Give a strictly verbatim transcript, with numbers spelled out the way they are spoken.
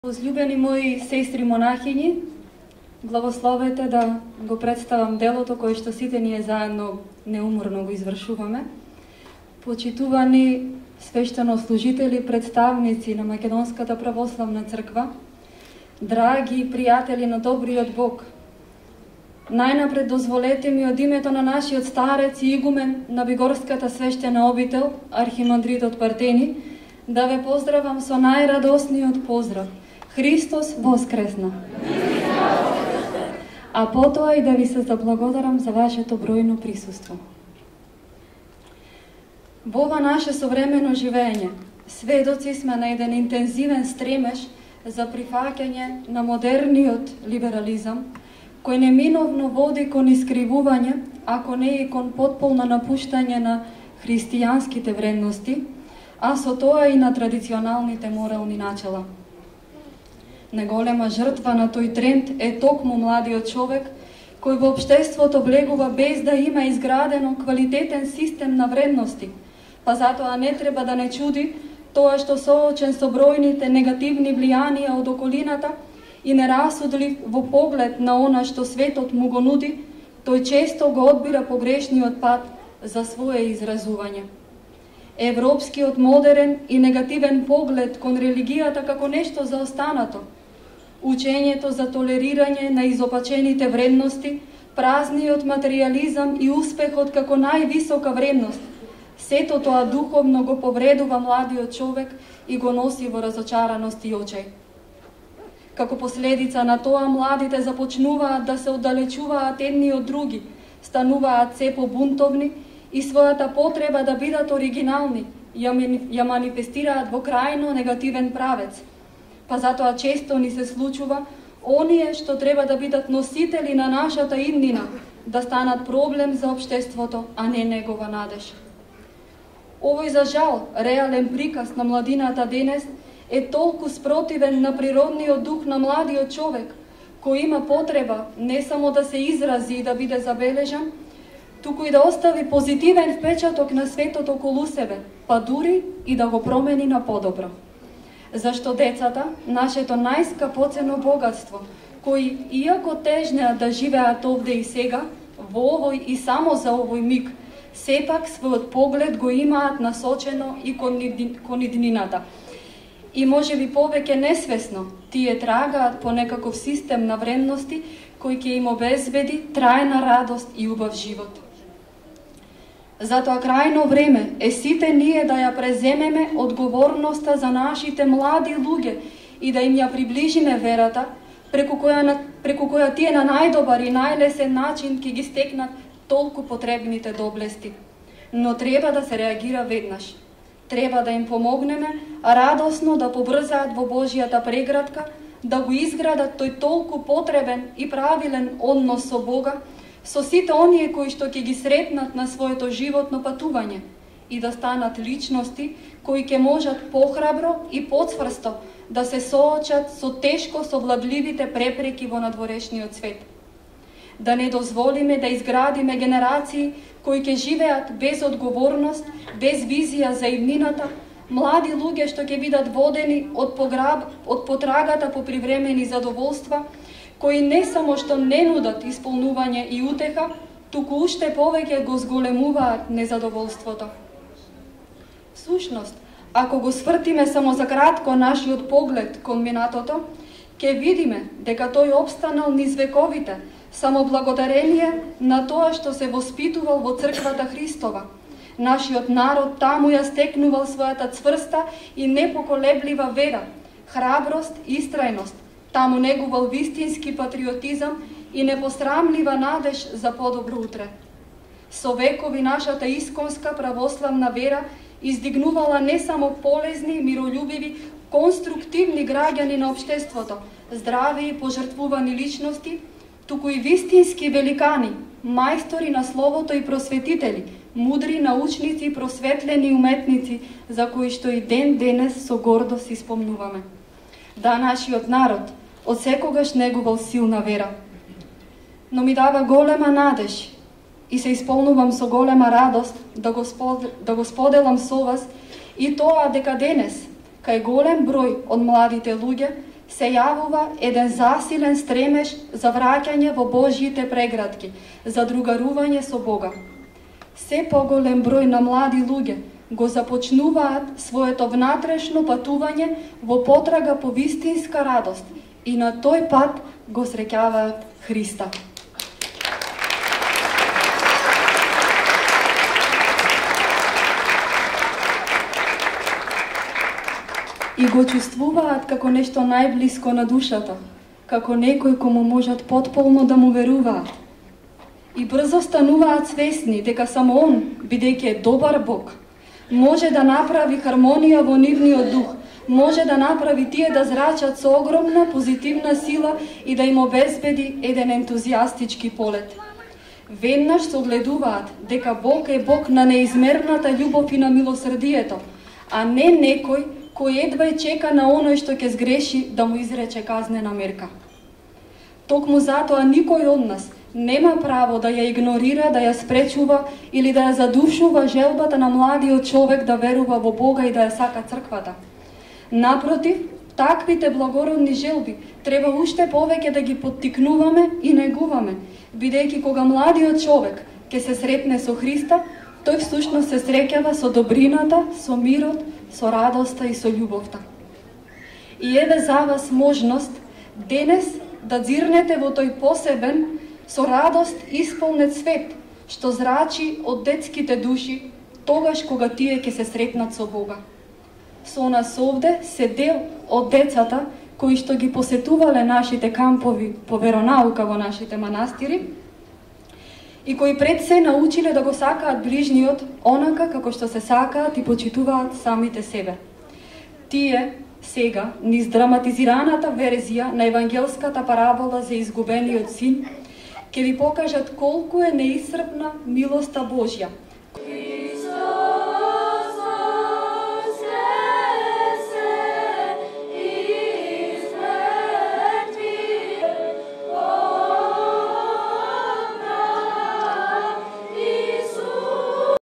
Возлюбени мои сестри монахини, благословете да го представам делото кое што сите ние заедно неуморно го извршуваме. Почитувани свештенослужители, представници на Македонската православна црква, драги пријатели на добриот Бог, најнапред дозволете ми од името на нашиот старец и игумен на Бигорската свештена обител, архимандритот Партени, да ве поздравам со најрадосниот поздрав. Христос воскресна! А потоа и да ви се заблагодарам за вашето бројно присуство. Во ова наше современо живење, сведоци сме на еден интензивен стремеж за прифаќање на модерниот либерализам, кој неминовно води кон искривување, ако не и кон потполно напуштање на христијанските вредности, а со тоа и на традиционалните морални начела. Неголема жртва на тој тренд е токму младиот човек, кој во општеството влегува без да има изградено квалитетен систем на вредности, па затоа не треба да не чуди тоа што соочен со бројните негативни влијанија од околината и нерасудлив во поглед на она што светот му го нуди, тој често го одбира погрешниот пат за свое изразување. Европскиот модерен и негативен поглед кон религијата како нешто заостанато, учењето за толерирање на изопачените вредности, празниот материјализам и успехот како највисока вредност, сето тоа духовно го повредува младиот човек и го носи во разочараност и очај. Како последица на тоа, младите започнуваат да се оддалечуваат едни од други, стануваат се побунтовни и својата потреба да бидат оригинални ја манифестираат во крајно негативен правец. Па затоа често ни се случува оние што треба да бидат носители на нашата иднина да станат проблем за општеството, а не негова надеж. Овој за жал реален приказ на младината денес е толку спротивен на природниот дух на младиот човек, кој има потреба не само да се изрази и да биде забележан, туку и да остави позитивен впечаток на светот околу себе, па дури и да го промени на подобро. Зашто децата, нашето најскапоцено богатство, кои, иако тежнеа да живеат овде и сега, во овој и само за овој миг, сепак својот поглед го имаат насочено и кон иднината. И може би повеќе несвесно, тие трагаат по некаков систем на вредности кој ќе им обезбеди трајна радост и убав живот. Затоа крајно време е сите ние да ја преземеме одговорноста за нашите млади луѓе и да им ја приближиме верата, преку која, преку која тие на најдобар и најлесен начин ќе ги стекнат толку потребните доблести. Но треба да се реагира веднаш. Треба да им помогнеме радосно да побрзаат во Божјата преградка, да го изградат тој толку потребен и правилен однос со Бога, со сите оние кои што ќе ги сретнат на своето животно патување и да станат личности кои ќе можат похрабро и поцврсто да се соочат со тешко совладливите препреки во надворешниот свет. Да не дозволиме да изградиме генерации кои ќе живеат без одговорност, без визија за иднината, млади луѓе што ќе бидат водени од пограб, од потрагата по привремени задоволства, кои не само што не нудат исполнување и утеха, туку уште повеќе го зголемуваат незадоволството. Сушност, ако го свртиме само за кратко нашиот поглед кон минатото, ќе видиме дека тој обстанал низ вековите, само благодарение на тоа што се воспитувал во црквата Христова. Нашиот народ таму ја стекнувал својата цврста и непоколеблива вера, храброст и истрајност, таму негувал вистински патриотизам и непосрамлива надеж за подобро утре. Со векови нашата исконска православна вера издигнувала не само полезни, мирољубиви, конструктивни граѓани на општеството, здрави и пожртвувани личности, туку и вистински великани, мајстори на словото и просветители, мудри научници и просветлени уметници, за кои што и ден денес со гордост испомнуваме. Да, нашиот народ од секогаш негувал силна вера, но ми дава голема надеж и се исполнувам со голема радост да го, спод... да го споделам со вас и тоа дека денес, кај голем број од младите луѓе, се јавува еден засилен стремеж за враќање во Божјите преградки, за другарување со Бога. Се поголем број на млади луѓе го започнуваат своето внатрешно патување во потрага по вистинска радост и на тој пат го среќаваат Христа. И го чувствуваат како нешто најблиско на душата, како некој кому можат потполно да му веруваат. И брзо стануваат свесни дека само Он, бидејќи е добар Бог, може да направи хармонија во нивниот дух, може да направи тие да зрачат со огромна позитивна сила и да им обезбеди еден ентузијастички полет. Веднаш согледуваат дека Бог е Бог на неизмерната љубов и на милосрдието, а не некој кој едва и чека на оној што ќе сгреши да му изрече казнена мерка. Токму затоа никој од нас нема право да ја игнорира, да ја спречува или да ја задушува желбата на младиот човек да верува во Бога и да ја сака црквата. Напротив, таквите благородни желби треба уште повеќе да ги поттикнуваме и негуваме, бидејќи кога младиот човек ќе се сретне со Христа, тој всушност се среќава со добрината, со мирот, со радоста и со љубовта. И еве за вас можност денес да дзирнете во тој посебен, со радост исполнет свет, што зрачи од детските души, тогаш кога тие ќе се сретнат со Бога. Со нас овде се дел од децата кои што ги посетувале нашите кампови по веронаука во нашите манастири и кои пред се научиле да го сакаат ближниот онака како што се сакаат и почитуваат самите себе. Тие сега, низ драматизираната верзија на евангелската парабола за изгубениот син, ќе ви покажат колку е неисцрпна милоста Божја